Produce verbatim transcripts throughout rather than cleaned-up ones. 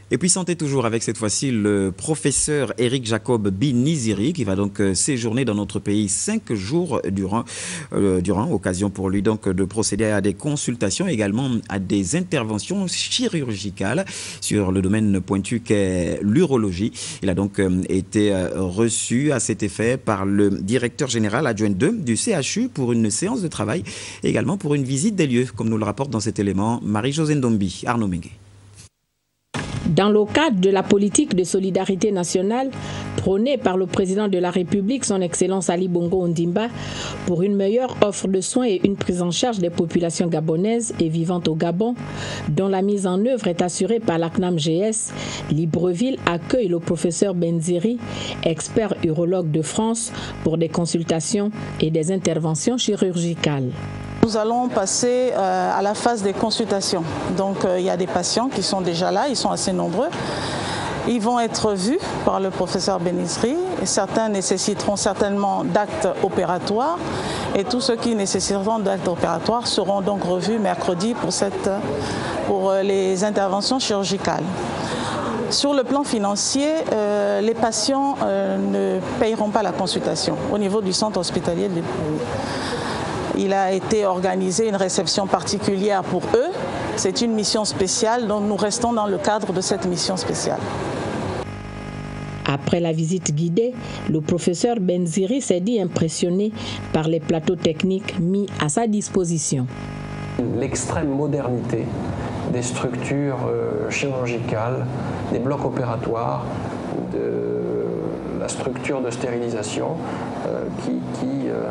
Et puis santé toujours avec cette fois-ci le professeur Éric Jacob Biniziri qui va donc séjourner dans notre pays cinq jours durant, euh, durant occasion pour lui donc de procéder à des consultations, également à des interventions chirurgicales sur le domaine pointu qu'est l'urologie. Il a donc euh, été euh, reçu à cet effet par le directeur général adjoint deux du C H U pour une séance de travail et également pour une visite des lieux, comme nous le rapporte dans cet élément Marie-Josée Ndombi, Arnaud Mengue. Dans le cadre de la politique de solidarité nationale prônée par le président de la République, son Excellence Ali Bongo Ondimba, pour une meilleure offre de soins et une prise en charge des populations gabonaises et vivantes au Gabon, dont la mise en œuvre est assurée par la C N A M G S, Libreville accueille le professeur Biniziri, expert urologue de France, pour des consultations et des interventions chirurgicales. Nous allons passer euh, à la phase des consultations. Donc euh, il y a des patients qui sont déjà là, ils sont assez nombreux. Ils vont être vus par le professeur Biniziri et certains nécessiteront certainement d'actes opératoires et tous ceux qui nécessiteront d'actes opératoires seront donc revus mercredi pour, cette, pour les interventions chirurgicales. Sur le plan financier, euh, les patients euh, ne payeront pas la consultation au niveau du centre hospitalier de Libreville. Il a été organisé une réception particulière pour eux. C'est une mission spéciale, donc nous restons dans le cadre de cette mission spéciale. Après la visite guidée, le professeur Biniziri s'est dit impressionné par les plateaux techniques mis à sa disposition. L'extrême modernité des structures chirurgicales, des blocs opératoires, de la structure de stérilisation euh, qui... qui euh,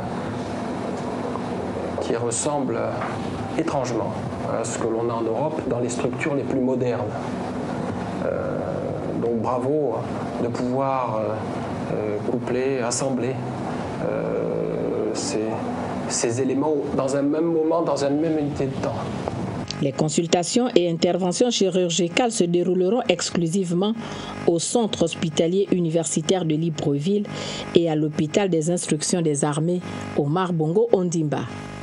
qui ressemble étrangement à ce que l'on a en Europe dans les structures les plus modernes. Euh, donc bravo de pouvoir euh, coupler, assembler euh, ces, ces éléments dans un même moment, dans une même unité de temps. Les consultations et interventions chirurgicales se dérouleront exclusivement au centre hospitalier universitaire de Libreville et à l'hôpital des instructions des armées Omar Bongo Ondimba.